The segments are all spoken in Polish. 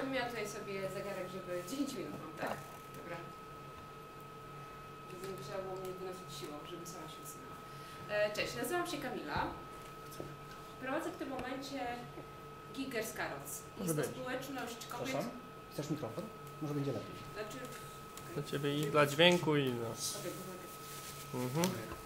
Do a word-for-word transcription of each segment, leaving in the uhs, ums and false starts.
bym miała tutaj sobie zegarek, żeby dziesięć minut mam, tak? Dobra. Żeby nie trzeba było mnie wynosić siłą, żeby sama się usunęła. E, cześć, nazywam się Kamila. Prowadzę w tym momencie Giggers Carrots. Jest to społeczność kobiet... Proszę? Chcesz mikrofon? Może będzie lepiej. Znaczy... Dla Ciebie i dla dźwięku i dla... Mhm.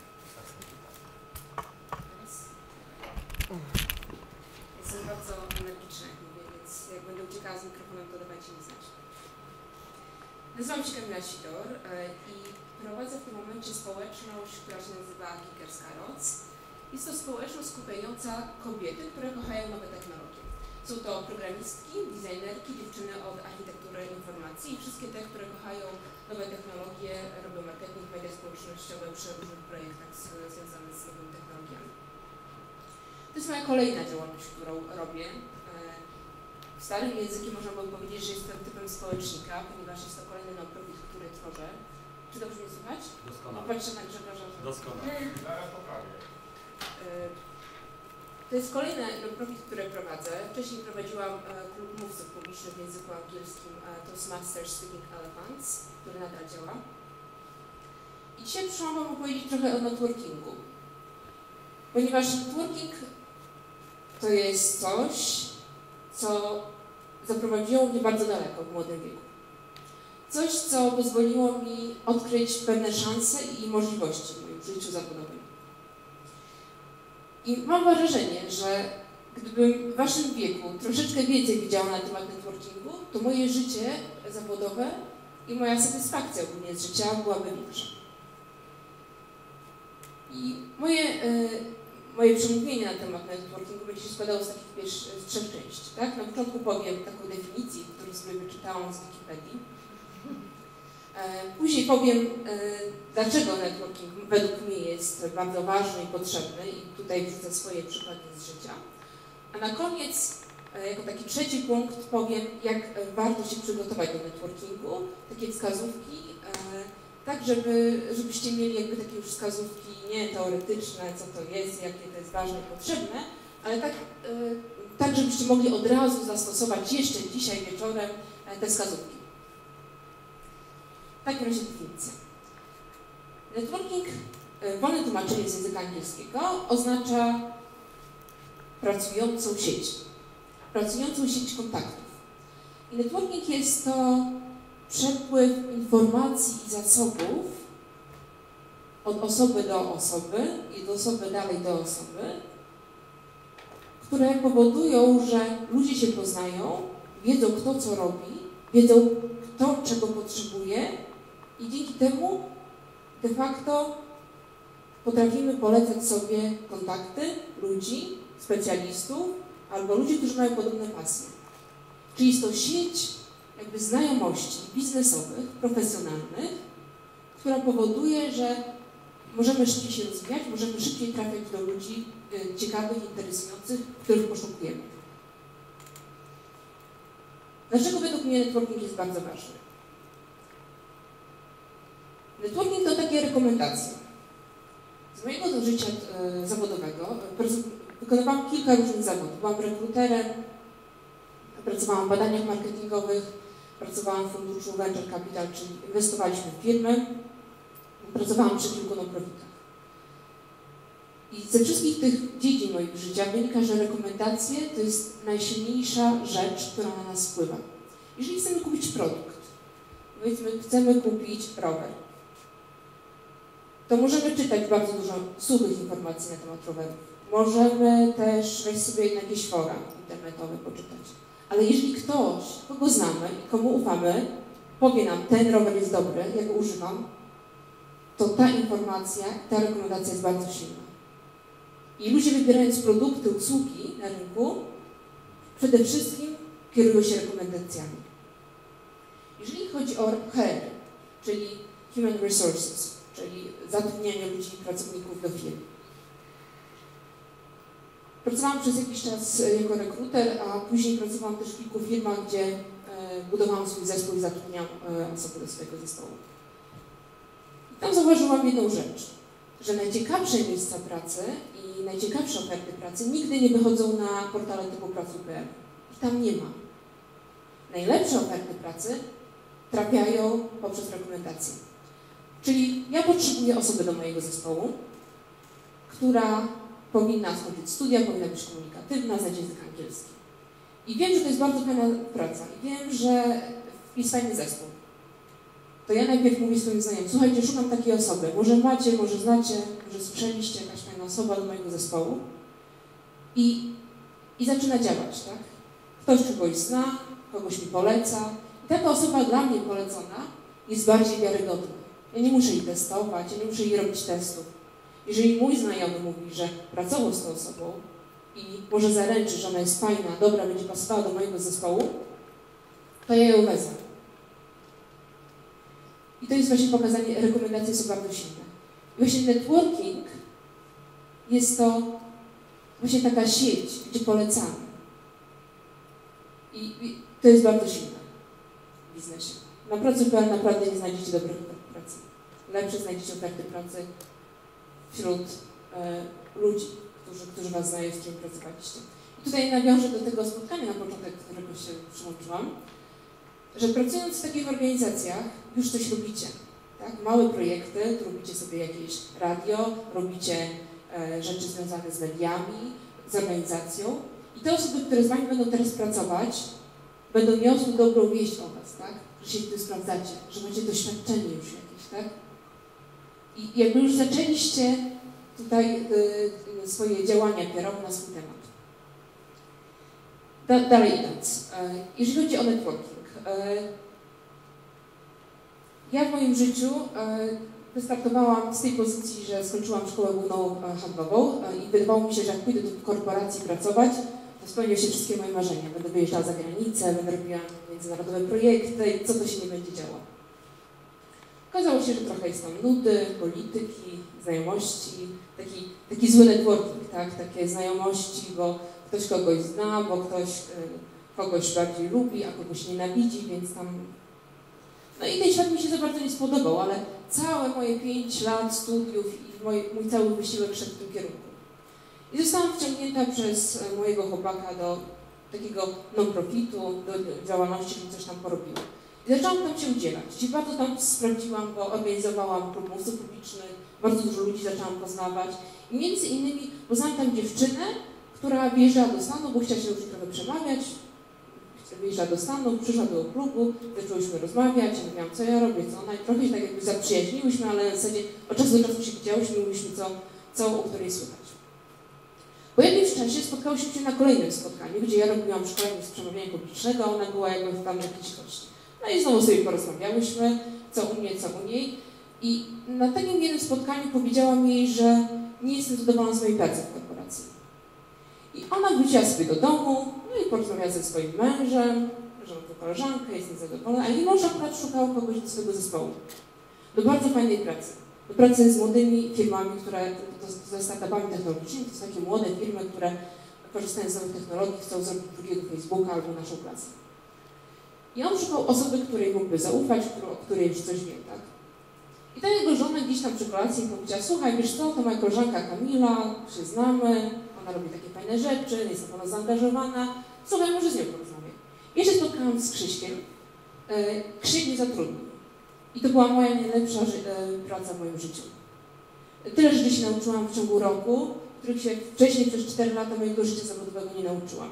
Jestem bardzo energiczna, jak mówię, więc jak będę uciekała z mikrofonem, to dawajcie mi znać. Nazywam się Kamila Sidor i prowadzę w tym momencie społeczność, która się nazywa Giggers Carrots. Jest to społeczność skupiająca kobiety, które kochają nowe technologie. Są to programistki, designerki, dziewczyny od architektury informacji i wszystkie te, które kochają nowe technologie, robią marketing, media społecznościowe przy różnych projektach związanych z nowymi technologiami. To jest moja kolejna działalność, którą robię. W starym języku można by powiedzieć, że jestem typem społecznika, ponieważ jest to kolejny non-profit, który tworzę. Czy dobrze mnie słychać? Doskonale. Patrzę na Grzegorza. Doskonale. Zaraz poprawię. To jest kolejny non-profit, który prowadzę. Wcześniej prowadziłam klub mówców publicznych w języku angielskim Toastmasters Speaking Elephants, który nadal działa. I dzisiaj przyszłam Wam opowiedzieć trochę o networkingu. Ponieważ networking to jest coś, co zaprowadziło mnie bardzo daleko w młodym wieku. Coś, co pozwoliło mi odkryć pewne szanse i możliwości w moim życiu zawodowym. I mam wrażenie, że gdybym w Waszym wieku troszeczkę więcej wiedziała na temat networkingu, to moje życie zawodowe i moja satysfakcja ogólnie z życia byłaby większa. I moje, e, moje przemówienie na temat networkingu będzie się składało z takich wiesz, z trzech części. Tak? Na początku powiem taką definicję, którą sobie wyczytałam z Wikipedii. Później powiem, dlaczego networking według mnie jest bardzo ważny i potrzebny i tutaj wrzucę swoje przykłady z życia. A na koniec, jako taki trzeci punkt, powiem, jak warto się przygotować do networkingu, takie wskazówki, tak żeby, żebyście mieli jakby takie już wskazówki nie teoretyczne, co to jest, jakie to jest ważne i potrzebne, ale tak, tak żebyście mogli od razu zastosować jeszcze dzisiaj wieczorem te wskazówki. W takim razie definicja. Networking, wolne tłumaczenie z języka angielskiego, oznacza pracującą sieć. Pracującą sieć kontaktów. I networking jest to przepływ informacji i zasobów od osoby do osoby i od osoby dalej do osoby, które powodują, że ludzie się poznają, wiedzą kto co robi, wiedzą kto czego potrzebuje, i dzięki temu de facto potrafimy polecać sobie kontakty ludzi, specjalistów albo ludzi, którzy mają podobne pasje. Czyli jest to sieć jakby znajomości biznesowych, profesjonalnych, która powoduje, że możemy szybciej się rozwijać, możemy szybciej trafiać do ludzi y, ciekawych, interesujących, których poszukujemy. Dlaczego według mnie networking jest bardzo ważny? Networking to takie rekomendacje. Z mojego życia e, zawodowego wykonywałam kilka różnych zawodów. Byłam rekruterem, pracowałam w badaniach marketingowych, pracowałam w funduszu Venture Capital, czyli inwestowaliśmy w firmy, pracowałam przy kilku non-profitach. I ze wszystkich tych dziedzin mojego życia wynika, że rekomendacje to jest najsilniejsza rzecz, która na nas wpływa. Jeżeli chcemy kupić produkt, powiedzmy, chcemy kupić rower, to możemy czytać bardzo dużo suchych informacji na temat rowerów. Możemy też wejść sobie na jakieś fora internetowe, poczytać. Ale jeżeli ktoś, kogo znamy i komu ufamy, powie nam, ten rower jest dobry, ja go używam, to ta informacja, ta rekomendacja jest bardzo silna. I ludzie wybierając produkty, usługi na rynku, przede wszystkim kierują się rekomendacjami. Jeżeli chodzi o H R, czyli Human Resources, czyli zatrudnianie ludzi, pracowników do firm. Pracowałam przez jakiś czas jako rekruter, a później pracowałam też w kilku firmach, gdzie e, budowałam swój zespół i zatrudniałam e, osoby do swojego zespołu. I tam zauważyłam jedną rzecz, że najciekawsze miejsca pracy i najciekawsze oferty pracy nigdy nie wychodzą na portale typu pracuj kropka p l. I tam nie ma. najlepsze oferty pracy trafiają poprzez rekomendacje. Czyli ja potrzebuję osoby do mojego zespołu, która powinna skończyć studia, powinna być komunikatywna, znać język angielski. I wiem, że to jest bardzo fajna praca. I wiem, że jest fajny zespół. To ja najpierw mówię swoim znajomym, słuchajcie, szukam takiej osoby. Może macie, może znacie, może słyszeliście, jakaś fajna osoba do mojego zespołu. I, i zaczyna działać, tak? Ktoś kogoś zna, kogoś mi poleca. I taka osoba dla mnie polecona jest bardziej wiarygodna. Ja nie muszę jej testować, ja nie muszę jej robić testów. Jeżeli mój znajomy mówi, że pracował z tą osobą i może zaręczy, że ona jest fajna, dobra, będzie pasowała do mojego zespołu, to ja ją wezmę. I to jest właśnie pokazanie, rekomendacje są bardzo silne. I właśnie networking jest to właśnie taka sieć, gdzie polecamy. I, i to jest bardzo silne w biznesie. Na pracy P L naprawdę nie znajdziecie dobrych ofert pracy. Lepsze znajdziecie oferty pracy wśród e, ludzi, którzy, którzy Was znają, z którymi pracowaliście. I tutaj nawiążę do tego spotkania na początek, do którego się przyłączyłam, że pracując w takich organizacjach już coś robicie. Tak? Małe projekty, tu robicie sobie jakieś radio, robicie e, rzeczy związane z mediami, z organizacją i te osoby, które z Wami będą teraz pracować, będą niosły dobrą wieść o Was, tak? Że się tu sprawdzacie, że macie doświadczenie już jakieś, tak? I jakby już zaczęliście tutaj y, swoje działania kierować na swój temat. Da, dalej idąc, y, jeżeli chodzi o networking, y, ja w moim życiu y, wystartowałam z tej pozycji, że skończyłam szkołę główną handlową y, i wydawało mi się, że jak pójdę do korporacji pracować, to spełnią się wszystkie moje marzenia. Będę wyjeżdżała za granicę, będę robiła międzynarodowe projekty i co to się nie będzie działo. Okazało się, że trochę jest tam nudy, polityki, znajomości, taki, taki zły networking, tak? Takie znajomości, bo ktoś kogoś zna, bo ktoś y, kogoś bardziej lubi, a kogoś nienawidzi, więc tam... No i ten świat mi się za bardzo nie spodobał, ale całe moje pięć lat studiów i mój, mój cały wysiłek szedł w tym kierunku. I zostałam wciągnięta przez mojego chłopaka do takiego non-profitu, do działalności, żeby coś tam porobiła. I zaczęłam tam się udzielać. I bardzo tam sprawdziłam, bo organizowałam klub mówców publicznych, bardzo dużo ludzi zaczęłam poznawać. I między innymi poznałam tam dziewczynę, która wyjeżdżała do Stanów, bo chciała się już trochę przemawiać. Wyjeżdżała do Stanów, przyszła do klubu, zaczęłyśmy rozmawiać, ja mówiłam, co ja robię, co ona. I trochę się tak jakby zaprzyjaźniłyśmy, ale w zasadzie od czasu do czasu się widziałyśmy i mówiliśmy, co, co u której słychać. Po jakimś czasie spotkałyśmy się na kolejnym spotkaniu, gdzie ja robiłam szkolenie z przemawiania publicznego, a ona była jakby tam jakiś gość. No i znowu sobie porozmawiałyśmy, co u mnie, co u niej. I na takim jednym spotkaniu powiedziałam jej, że nie jestem zadowolona z mojej pracy w korporacji. I ona wróciła sobie do domu, no i porozmawiała ze swoim mężem, że ma tu koleżankę, jest niezadowolona, a jej mąż akurat szukał kogoś do swojego zespołu. Do bardzo fajnej pracy. Do pracy z młodymi firmami, które, ze startupami technologicznymi, to są takie młode firmy, które korzystają z nowych technologii, chcą zrobić drugiego Facebooka albo naszą klasę. I on szukał osoby, której mógłby zaufać, o której już coś wie, tak? I ta jego żona gdzieś tam przy kolacji powiedziała, słuchaj, wiesz co, to moja koleżanka Kamila, się znamy, ona robi takie fajne rzeczy, jest na pewno zaangażowana, słuchaj, może z nią porozmawiaj. Ja się spotkałam z Krzyśkiem, Krzysiek mnie zatrudnił. I to była moja najlepsza praca w moim życiu. Tyle rzeczy się nauczyłam w ciągu roku, których się wcześniej przez cztery lata mojego życia zawodowego nie nauczyłam.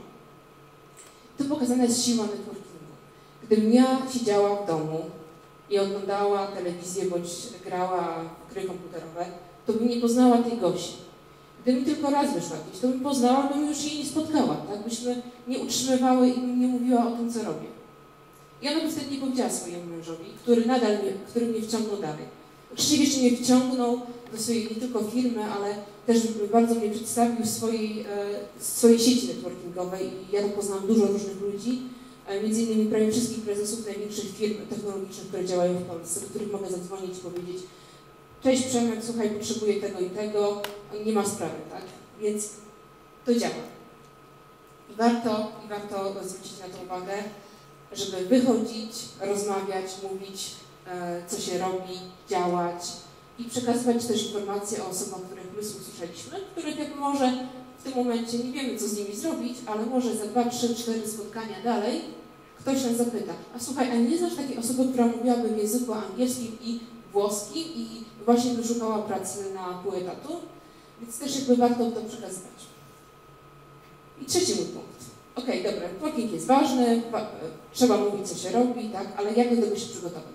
Tu pokazana jest siła networkingu. Gdybym ja siedziała w domu i oglądała telewizję bądź grała w gry komputerowe, to bym nie poznała tej Gosi. Gdybym tylko raz wyszła gdzieś, to bym poznała, bym już jej nie spotkała, tak? Byśmy nie utrzymywały i bym nie mówiła o tym, co robię. I ona by wtedy nie powiedziała swojemu mężowi, który nadal mnie, który mnie wciągnął dalej. Oczywiście jeszcze mnie wciągnął do swojej nie tylko firmy, ale też bardzo mnie przedstawił swojej, e, swojej sieci networkingowej i ja tam poznałam dużo różnych ludzi, e, między innymi prawie wszystkich prezesów największych firm technologicznych, które działają w Polsce, do których mogę zadzwonić i powiedzieć, cześć Przemek, słuchaj, potrzebuję tego i tego, nie ma sprawy, tak? Więc to działa. I warto, i warto zwrócić na to uwagę, żeby wychodzić, rozmawiać, mówić, e, co się robi, działać i przekazywać też informacje o osobach, których my usłyszeliśmy, których jak może w tym momencie nie wiemy, co z nimi zrobić, ale może za dwa, trzy, cztery spotkania dalej ktoś nas zapyta, a słuchaj, a nie znasz takiej osoby, która mówiłaby w języku angielskim i włoskim i właśnie wyszukała pracy na pół etatu? Więc też jakby warto to przekazywać. I trzeci mój punkt. Okej, okay, dobra, networking jest ważny, wa trzeba mówić, co się robi, tak, ale jak do tego się przygotować?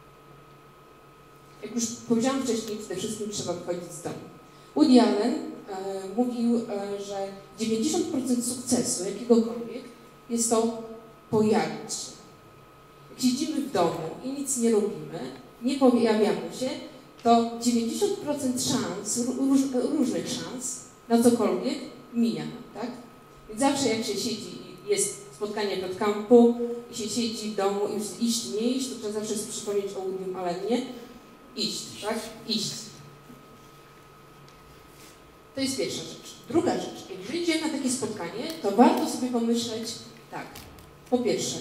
Jak już powiedziałam wcześniej, przede wszystkim trzeba wychodzić z domu. Woody Allen e, mówił, e, że dziewięćdziesiąt procent sukcesu jakiegokolwiek jest to pojawić się. Jak siedzimy w domu i nic nie robimy, nie pojawiamy się, to dziewięćdziesiąt procent szans, róż, różnych szans na cokolwiek mija, tak? Więc zawsze jak się siedzi i jest spotkanie pod kampu i się siedzi w domu i już iść, nie iść, to trzeba zawsze sobie przypomnieć o Woodym Allenie. Iść, tak? Iść. To jest pierwsza rzecz. Druga rzecz. Jak jeżeli idziemy na takie spotkanie, to warto sobie pomyśleć tak. Po pierwsze,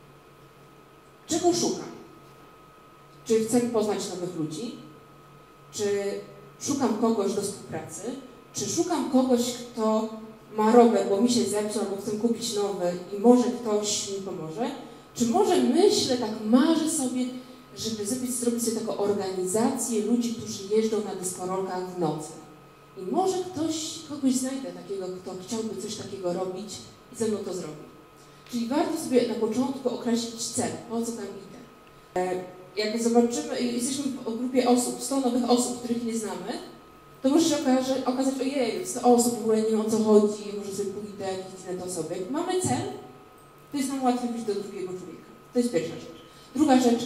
czego szukam? Czy chcę poznać nowych ludzi? Czy szukam kogoś do współpracy? Czy szukam kogoś, kto ma rower, bo mi się zepsuł, albo chcę kupić nowy i może ktoś mi pomoże? Czy może myślę, tak marzę sobie, żeby zrobić, zrobić sobie taką organizację ludzi, którzy jeżdżą na deskorolkach w nocy? I może ktoś, kogoś znajdę takiego, kto chciałby coś takiego robić i ze mną to zrobi. Czyli warto sobie na początku określić cel, po co tam idę. E, jak zobaczymy, jesteśmy w grupie osób, sto nowych osób, których nie znamy, to może się okaże, okazać, ojej, sto osób, w ogóle nie wiem o co chodzi, może sobie pójdę, jakieś inne osoby. Jak mamy cel, to jest nam łatwiej być do drugiego człowieka. To jest pierwsza rzecz. Druga rzecz,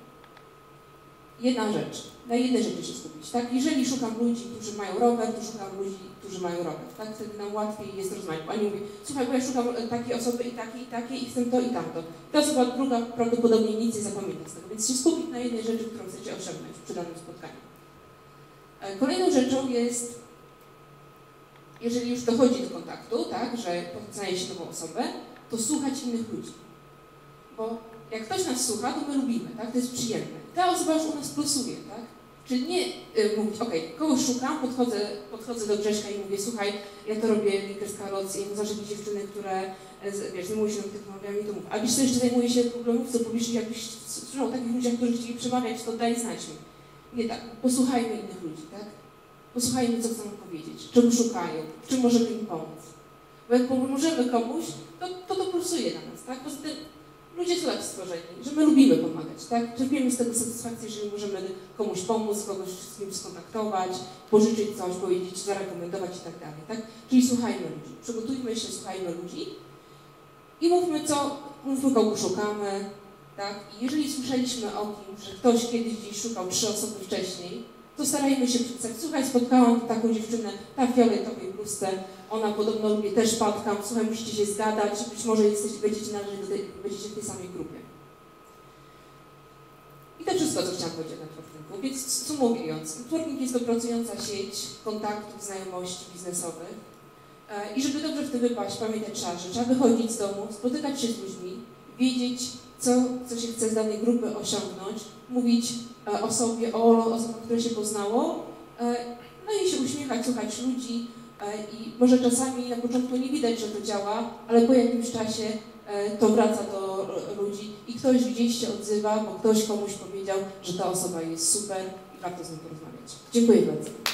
jedna rzecz, na jednej rzeczy się skupić, tak? Jeżeli szukam ludzi, którzy mają rower, to szukam ludzi, którzy mają rower, tak? Wtedy nam łatwiej jest rozmawiać. Ani mówi, słuchaj, bo ja szukam takiej osoby i takiej, i takiej i chcę to i tamto. Ta osoba druga prawdopodobnie nic nie zapamięta z tego, więc się skupić na jednej rzeczy, którą chcecie osiągnąć przy danym spotkaniu. Kolejną rzeczą jest, jeżeli już dochodzi do kontaktu, tak, że poznaje się nową osobę, to słuchać innych ludzi. Bo jak ktoś nas słucha, to my lubimy, tak? To jest przyjemne. Ta osoba już u nas plusuje, tak? Czyli nie y, mówić, okej, okay, kogoś szukam, podchodzę, podchodzę do Grześka i mówię, słuchaj, ja to robię Makers Carrots i ja zawsze jakieś dziewczyny, które, wiesz, zajmują się technologiami, to mów. A wiesz co, jeszcze zajmuje się problemów publicznych, jakbyś słyszał o takich ludziach, którzy chcieli przemawiać, to daj znać mi. Nie tak, posłuchajmy innych ludzi, tak? Posłuchajmy, co chcą powiedzieć, czego szukają, w czym możemy im pomóc. Bo jak pomożemy komuś, to to, to pulsuje na nas, tak? Poza tym ludzie są tak stworzeni, że my lubimy pomagać, tak? Czerpiemy z tego satysfakcję, jeżeli możemy komuś pomóc, kogoś z kim skontaktować, pożyczyć coś, powiedzieć, zarekomendować i tak dalej, tak? Czyli słuchajmy ludzi, przygotujmy się, słuchajmy ludzi i mówmy, co, mówmy, kogo szukamy, tak? I jeżeli słyszeliśmy o kim, że ktoś kiedyś gdzieś szukał trzy osoby wcześniej, to starajmy się przedstawić. Słuchaj, spotkałam taką dziewczynę, ta w fioletowej bluzce, ona podobno lubi też padkam, słuchaj, musicie się zgadać, być może jesteście, będziecie należeć do tej, będziecie w tej samej grupie. I to wszystko, co chciałam powiedzieć o networkingu. Więc sumowując, networking jest to pracująca sieć kontaktów, znajomości biznesowych. I żeby dobrze w tym wypaść, pamiętać trzeba, że trzeba wychodzić z domu, spotykać się z ludźmi, wiedzieć, co, co się chce z danej grupy osiągnąć, mówić e, o sobie, o osobach, które się poznało, e, no i się uśmiechać, słuchać ludzi e, i może czasami na początku nie widać, że to działa, ale po jakimś czasie e, to wraca do ludzi i ktoś gdzieś się odzywa, bo ktoś komuś powiedział, że ta osoba jest super i warto z nim porozmawiać. Dziękuję bardzo.